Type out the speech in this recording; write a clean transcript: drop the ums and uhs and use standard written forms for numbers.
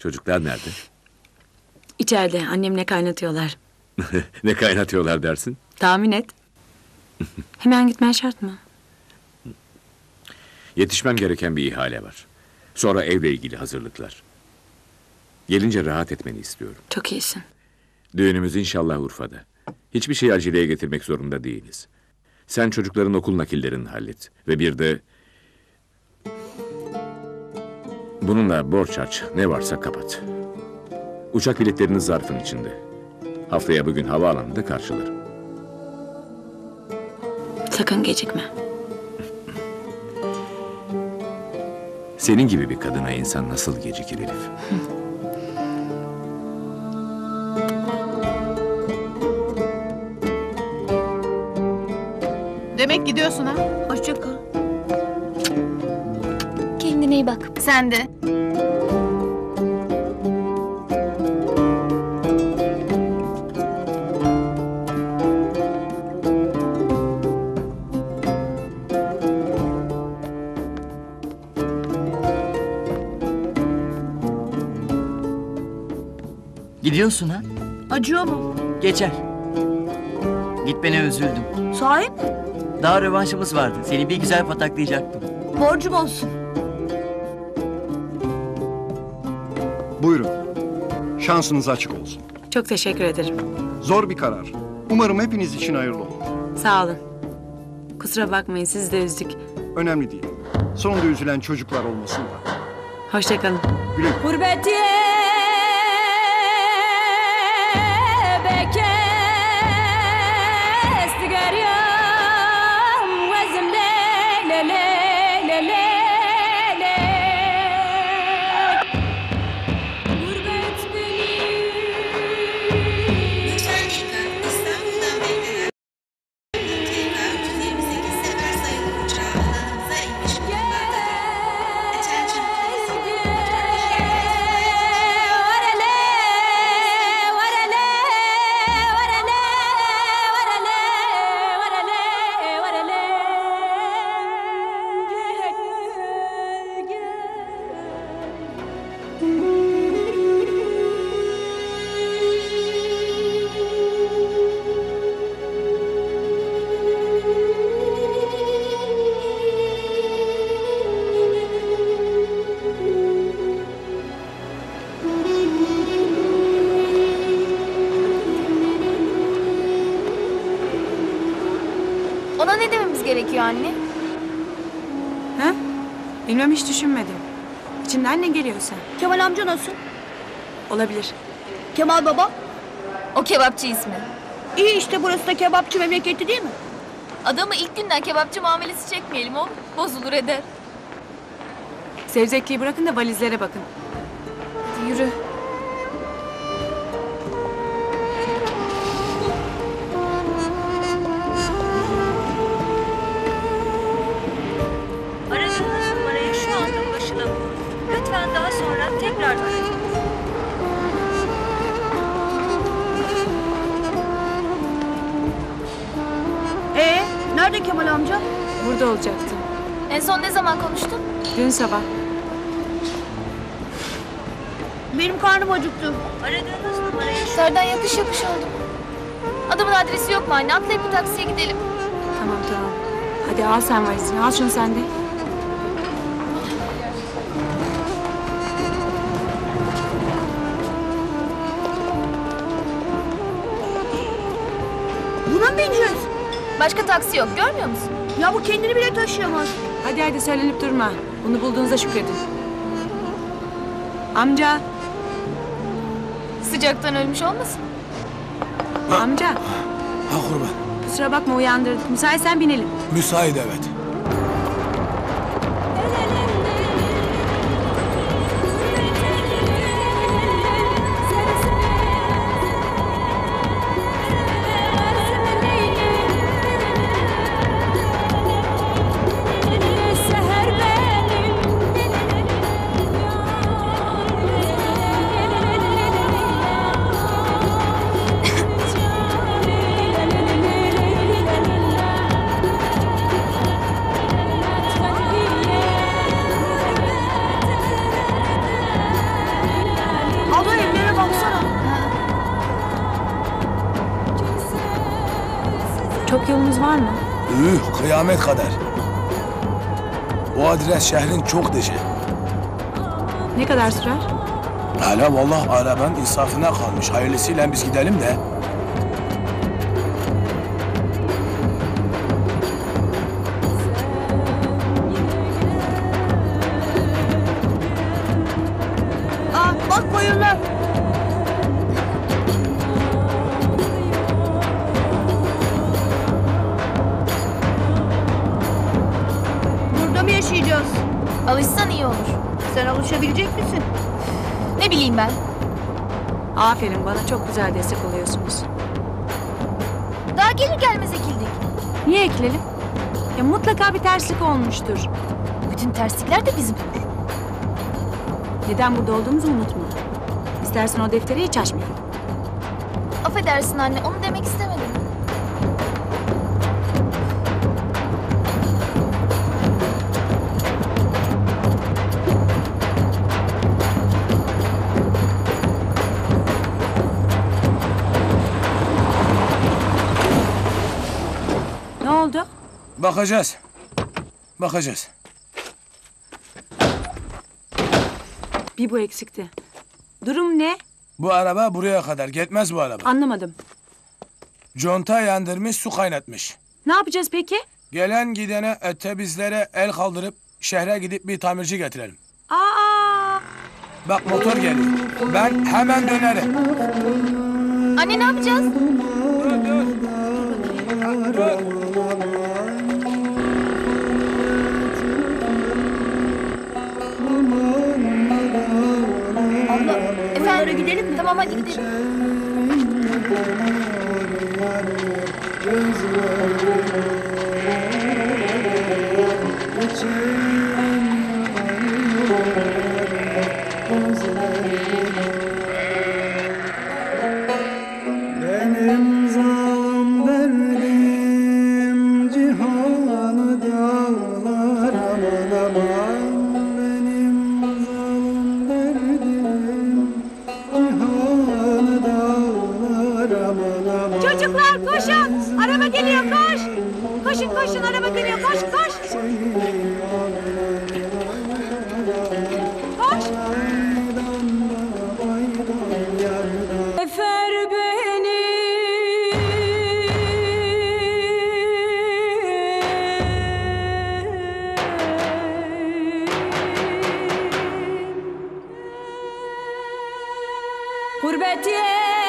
Çocuklar nerede? İçeride annemle kaynatıyorlar. Ne kaynatıyorlar dersin? Tahmin et. Hemen gitmen şart mı? Yetişmem gereken bir ihale var. Sonra evle ilgili hazırlıklar. Gelince rahat etmeni istiyorum. Çok iyisin. Düğünümüz inşallah Urfa'da. Hiçbir şeyi aceleye getirmek zorunda değiliz. Sen çocukların okul nakillerini hallet. Ve bir de... bununla borç harç, ne varsa kapat. Uçak biletleriniz zarfın içinde. Haftaya bugün havaalanında karşılarım. Sakın gecikme. Senin gibi bir kadına insan nasıl gecikir Elif? Demek gidiyorsun ha? Hoşça kal. Kendine iyi bak. Sen de. Gidiyorsun ha? Acıyor mu? Geçer. Gitmene üzüldüm. Sahi mi? Daha rövanşımız vardı. Seni bir güzel pataklayacaktım. Borcum olsun. Buyurun. Şansınız açık olsun. Çok teşekkür ederim. Zor bir karar. Umarım hepiniz için hayırlı olur. Sağ olun. Kusura bakmayın, sizi de üzdük. Önemli değil. Sonunda üzülen çocuklar olmasın da. Hoşça kalın. Güle güle. Gurbetiye bekes digeryam vezim le le le le le le Gurbet beni. Lütfen dikkat. İstanbul'dan beklenen TK 328 sefer sayılı uçağı alanımıza inmiş bulunmaktadır. Attention please. Ona ne dememiz gerekiyor anne? Ha? Bilmem, hiç düşünmedim. İçinden ne geliyorsa. Kemal amca nasıl? Olabilir. Kemal baba? O kebapçı ismi. İyi işte, burası da kebapçı memleketi değil mi? Adamı ilk günden kebapçı muamelesi çekmeyelim oğlum. Bozulur eder. Sevzekliği bırakın da valizlere bakın. Hadi yürü. Aradığınız numaraya şu anda ulaşılamıyor. Lütfen daha sonra tekrar arayın. Nerede Kemal amca? Burada olacaktı. En son ne zaman konuştun? Dün sabah. Benim karnım acıktı. Aradığınız numaraya şu Serden yapış yapış oldum. Adamın adresi yok mu anne? Atlayıp bir taksiye gidelim. Tamam tamam. Hadi al sen valizini. Al şunu sen de. Buna mı bineceğiz? Başka taksi yok, görmüyor musun? Ya bu kendini bile taşıyamaz. Hadi hadi söylenip durma. Bunu bulduğunuza şükredin. Amca. Sıcaktan ölmüş olmasın? Amca. Ha kurban. Kusura bakma, uyandırdık. Müsaitsen binelim. Müsait evet. var mı? Kıyamet kadar. O adres şehrin çok dışı. Ne kadar sürer? Hala vallahi arabanın insafına kalmış. Hayırlısıyla biz gidelim de. Bak koyunlar. Burada mı yaşayacağız? Alışsan iyi olur. Sen alışabilecek misin? Ne bileyim ben. Aferin, bana çok güzel destek oluyorsunuz. Daha gelir gelmez ekildik. Niye ekilelim? Ya mutlaka bir terslik olmuştur. Bütün terslikler de bizim olur. Neden burada olduğumuzu unutma. İstersen o defteri hiç açmayalım. Affedersin anne, onu demek istemedim. Ne oldu? Bakacağız. Bakacağız. Bir bu eksikti. Durum ne? Bu araba buraya kadar. Gitmez bu araba. Anlamadım. Conta yandırmış, su kaynatmış. Ne yapacağız peki? Gelen gidene bizlere el kaldırıp şehre gidip bir tamirci getirelim. Aa! Bak motor geliyor. Ben hemen dönerim. Anne ne yapacağız? Abla, efendim gidelim mi? Tamam hadi gidelim. Benim zalim derdim cihanı dağlar aman aman. Benim zalim derdim cihanı dağlar aman aman. Çocuklar koşun! Araba geliyor, koş! Koşun koşun, araba geliyor, koş koş! Koş! Efer beni gurbet